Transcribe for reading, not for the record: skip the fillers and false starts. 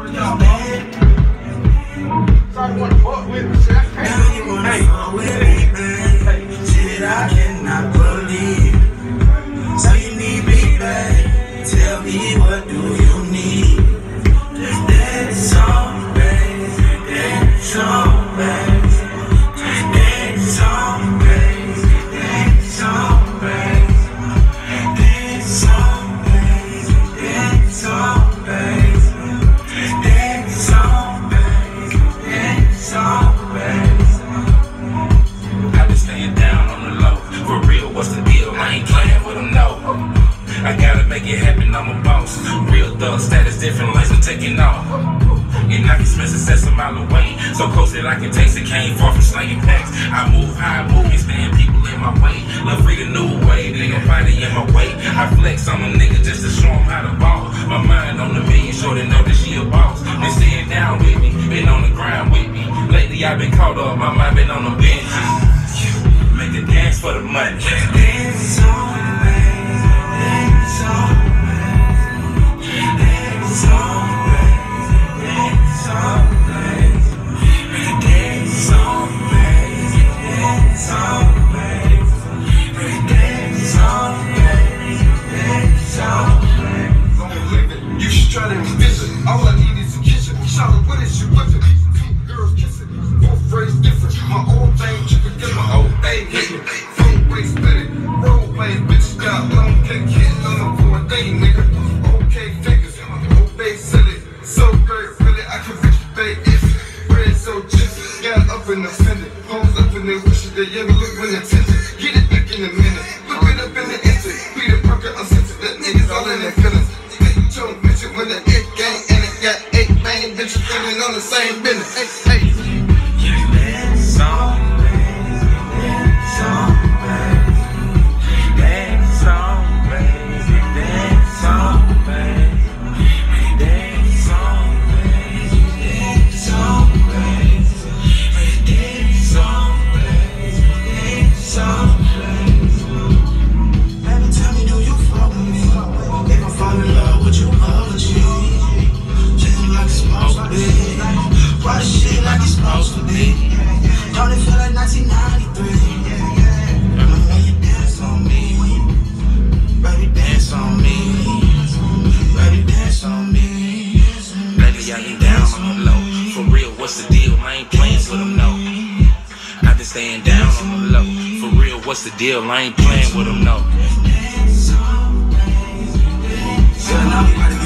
Sorry, wanna fuck with me. Shit, I can't. Hey, shit, I cannot believe. So you need me back. Tell me, what do you need? That's all, baby. That's all, baby. That's all, baby. That's all, baby. That's all, baby. That's all, baby. That's all, baby. That's all, baby. I been staying down on the low. For real, what's the deal? I ain't playing with them, no. I gotta make it happen, I'm a boss. Real thug status, different lanes are taking off. And I can smell success a mile away. So close that I can taste it, came far from slanging packs. I move how I move, and stand people in my way. Love free the new way, they gon' find it in my way. I flex on them niggas just to show them how to ball. My mind on the million, sure they know that she a boss. Been staying down with me, been on the grind with me. Lately I've been caught up, my mind been on the bench. Make a dance for the money. Dance on, baby. Dance on, baby. Dance on, baby. Dance on, baby. Dance on, baby. Dance on, baby. Dance on, baby. Dance on, baby. Long live it. You should try to envision. All I need is a kitchen. Shout out, what is you with it? Two girls kissing. Both phrase different. My old thing, you can get my old thing hitting. Phone way spinning. Role playing bitches got long cake hitting on them for a day, nigga. Okay figures. Obey silly. So great, really, I can fix you, babe. If bread so jiffy. Got up and offended. Homes up in their wishes. They ever look when attention. Get it back in a minute. Look it up in the instant. Peter Parker, uncensored. That niggas all in their feelings. Don't mention when the 8 gang and it got 8 main bitches feeling on the same business. Hey, hey. Dance on, baby. Dance on, baby. Dance on, baby. Dance on, baby. Dance on, baby. Dance on, baby. Dance on, baby. Dance on, baby. Baby, tell me, do you fuck with me? If I fall in love with you, apology. Shit like it's supposed to be. Why the shit like it's supposed to be? Don't it feel like 1993? And when you dance on me, baby, dance on me. Baby, dance on me. Lately I been down on the low. For real, what's the deal? I ain't playing with them, no. I been staying down on the low. For real, what's the deal? I ain't playing with them, no. Dance on, baby.